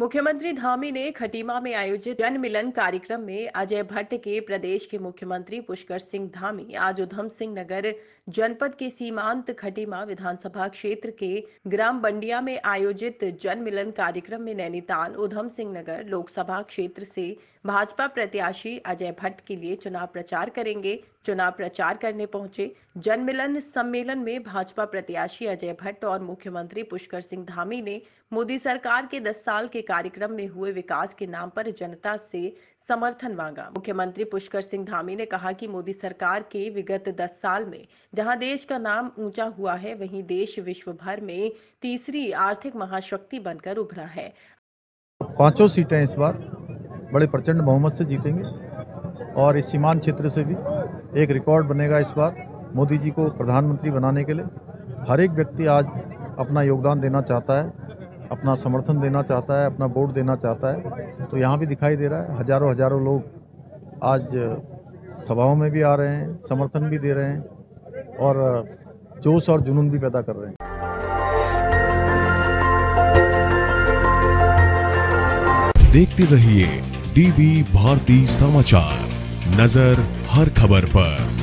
मुख्यमंत्री धामी ने खटीमा में आयोजित जन मिलन कार्यक्रम में अजय भट्ट के प्रदेश के मुख्यमंत्री पुष्कर सिंह धामी आज उधम सिंह नगर जनपद के सीमांत खटीमा विधानसभा क्षेत्र के ग्राम बंडिया में आयोजित जन मिलन कार्यक्रम में नैनीताल उधम सिंह नगर लोकसभा क्षेत्र से भाजपा प्रत्याशी अजय भट्ट के लिए चुनाव प्रचार करेंगे। चुनाव प्रचार करने पहुंचे जन मिलन सम्मेलन में भाजपा प्रत्याशी अजय भट्ट और मुख्यमंत्री पुष्कर सिंह धामी ने मोदी सरकार के 10 साल के कार्यक्रम में हुए विकास के नाम पर जनता से समर्थन मांगा। मुख्यमंत्री पुष्कर सिंह धामी ने कहा कि मोदी सरकार के विगत 10 साल में जहां देश का नाम ऊंचा हुआ है, वहीं देश विश्व भर में तीसरी आर्थिक महाशक्ति बनकर उभरा है। 5 सीटें इस बार बड़े प्रचंड बहुमत से जीतेंगे और इस सीमांत क्षेत्र से भी एक रिकॉर्ड बनेगा। इस बार मोदी जी को प्रधानमंत्री बनाने के लिए हर एक व्यक्ति आज अपना योगदान देना चाहता है, अपना समर्थन देना चाहता है, अपना वोट देना चाहता है। तो यहाँ भी दिखाई दे रहा है, हजारों हजारों लोग आज सभाओं में भी आ रहे हैं, समर्थन भी दे रहे हैं और जोश और जुनून भी पैदा कर रहे हैं। देखते रहिए डीबी भारती समाचार, नजर हर खबर पर।